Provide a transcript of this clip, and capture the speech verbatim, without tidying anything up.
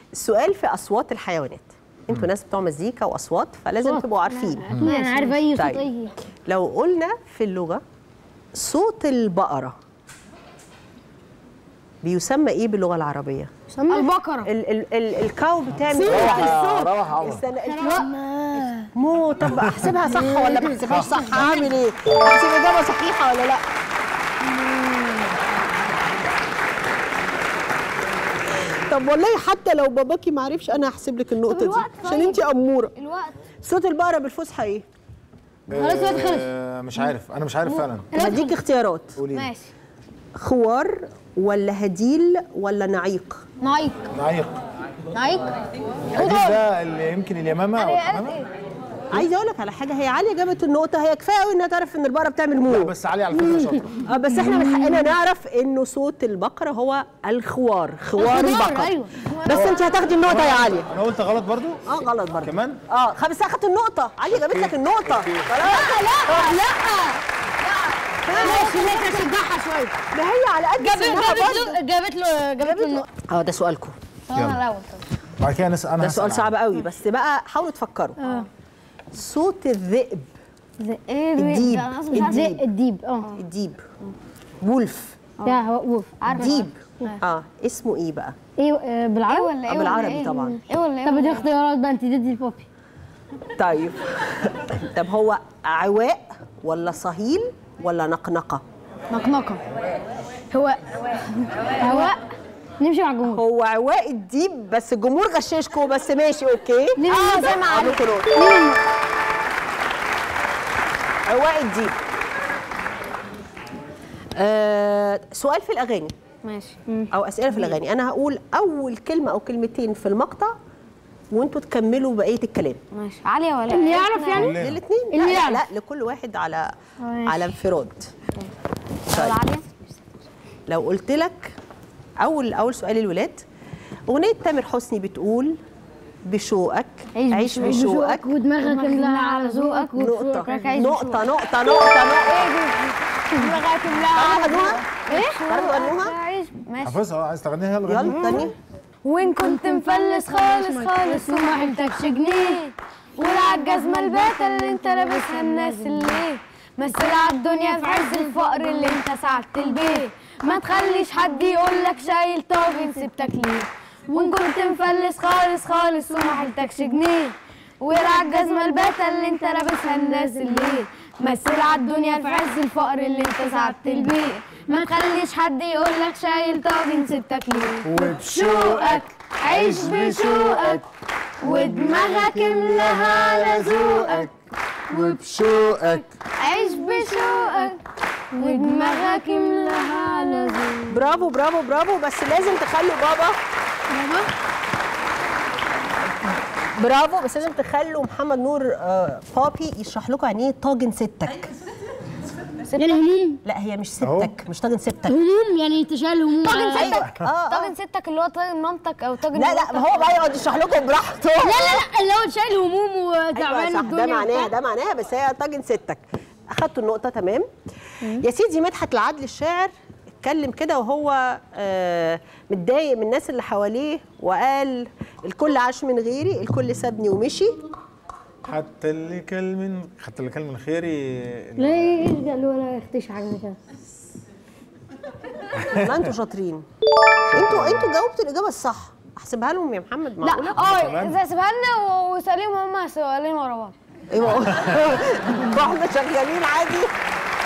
السؤال في اصوات الحيوانات. انتوا ناس بتوع مزيكا واصوات فلازم تبقوا عارفين. انا عارفه اي صوت طيب. اي. لو قلنا في اللغه صوت البقره بيسمى ايه باللغه العربيه؟ البقره. ال ال ال الكاو بتعمل روح روح عمر. استنى مو. طب احسبها صح ولا ما احسبهاش صح؟ هعمل ايه؟ احسب الاجابه صحيحه ولا لا؟ طب والله حتى لو باباكي ما عرفش انا هحسب لك النقطه دي عشان انت اموره. الوقت. صوت البقره بالفصحى ايه؟ خلاص الوقت خلص. آه، مش عارف، انا مش عارف فعلا. هديك اختيارات. قولي. ماشي. خوار ولا هديل ولا نعيق؟ نعيق. نعيق. نعيق. هديل ده اللي يمكن اليمامه او الحمامه. عايزه اقول لك على حاجه، هي عاليه جابت النقطه، هي كفايه قوي انها تعرف ان البقره بتعمل مو. لا بس علي على فكره شاطره. اه بس احنا من حقنا نعرف انه صوت البقره هو الخوار، خوار البقره. ايوه. بس انت هتاخدي النقطه يا عاليه. انا قلت غلط برضو؟ اه غلط برضه كمان؟ اه بس اخدت النقطه، عاليه جابت لك النقطه. خلاص. لا لا ماشي ماشي اشجعها شويه. ما هي على قد جابت سنها جابت برضه. له جابت له جابت له النقطه. اه ده سؤالكم. انا الاول. بعد كده نسال انا. ده سؤال صعب قوي بس بقى حاولوا تفكروا. اه صوت الذئب. ايه الديب. الديب الديب اه الديب وولف. ده هو وولف. ديب. اه اسمه ايه بقى؟ ايه بالعربي ولا ايه؟ بالعربي طبعا. ايه ولا ايه؟ طب دي اختيارات بقى، انت تدي البوبي. طيب طب هو عواء ولا صهيل ولا نقنقه؟ نقنقه. هو هواء. نمشي مع الجمهور. هو عواء الديب بس الجمهور غششكوا بس ماشي اوكي. اه زي ما عليكم عواء الديب. آه سؤال في الاغاني. ماشي. او اسئله في الاغاني. انا هقول اول كلمه او كلمتين في المقطع وانتوا تكملوا بقيه الكلام. ماشي. عاليه ولا اللي يعرف يعني؟ للاثنين. اللي لا, يعرف. لا لكل واحد على ماشي. على انفراد. طيب. عاليه. لو قلت لك اول اول سؤال الولاد، اغنيه تامر حسني بتقول بشوقك عيش, عيش بشوقك ودماغك املاها على ذوقك نقطه نقطه نقطه نقطه دماغك املاها على ذوقك. ايه؟ تعرفوا تغنوها؟ ماشي. حافظها. عايز تغنيها؟ يلا يلا غني. وان كنت مفلس خالص خالص وما حيلتكش جنيه ولا عالجزمه الباته اللي انت لابسها الناس اللي مثل عالدنيا في عز الفقر اللي انت سعدت البيه. ما تخليش حد يقولك شايل طاجن سبتك ليه. وان كنت مفلس خالص خالص وما حيلتكش جنيه ولا عالجزمه الباته اللي انت لابسها الناس اللي مثل عالدنيا في عز الفقر اللي انت سعدت البيه. ما تخليش حد يقولك شايل طاجن سبتك ليه. وبشوقك عيش بشوقك ودماغك املاها على ذوقك. وبشوقك عيش بشوقك ودماغك املاها على ذوقك. برافو برافو برافو. بس لازم تخلوا بابا برافو بس لازم تخلوا محمد نور آه بابي يشرح لكم يعني ايه طاجن ستك. يعني هموم؟ لا هي مش ستك، مش طاجن ستك. هموم يعني تشال هموم. طاجن ستك. اه طاجن ستك اللي هو طاجن مامتك او طاجن لا لا ما هو بقى يقعد يشرح لكم براحته. لا لا لا اللي هو شايل هموم وتعبان أيوة الدنيا. ده معناها ده معناها بس هي طاجن ستك. اخدتوا النقطه تمام. يا سيدي مدحت العدل الشاعر اتكلم كده وهو آه متضايق من الناس اللي حواليه وقال الكل عاش من غيري، الكل سابني ومشي. حتى اللي كل من حتى اللي كل من خيري. لا ايش قال ولا يختش حاجه كده. ما انتوا شاطرين. انتوا انتوا جاوبتوا الاجابه الصح. احسبها لهم يا محمد معقوله؟ لا اه اذا سيبها لنا وساليهم هم سؤالين ورا بعض. ايوه احنا شغالين عادي.